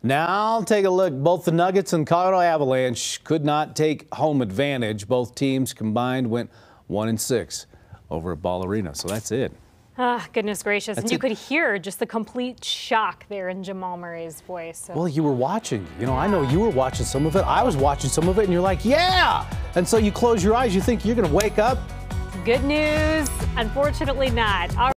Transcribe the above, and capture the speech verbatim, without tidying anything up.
Now take a look. Both the Nuggets and Colorado Avalanche could not take home advantage. Both teams combined went one and six over at Ball Arena. So that's it. Ah, goodness gracious. That's and you it. could hear just the complete shock there in Jamal Murray's voice. So. Well, you were watching. You know, I know you were watching some of it. I was watching some of it, and you're like, yeah! And so you close your eyes. You think you're going to wake up. Good news. Unfortunately not. All